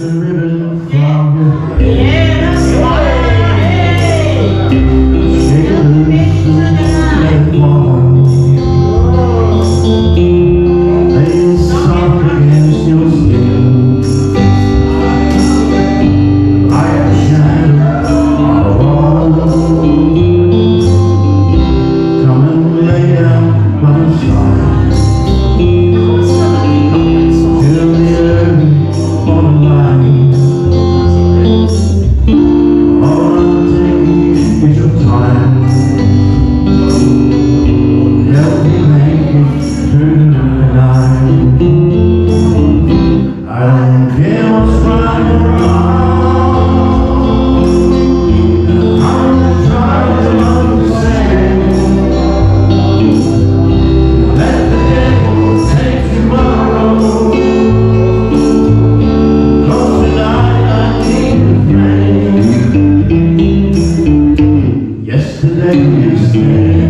the ribbon from your head. Yeah, that's right. Shake it loose and let it fall. Lay it soft against your skin. Like a shadow on a wall. Come and lay down by the side. Till the early morning light. All I'm taking is your time. Help me make it through the night. I don't care what's right or wrong. I'm trying to understand. Let the devil take tomorrow. 'Cause tonight I need a friend. Yesterday you stayed.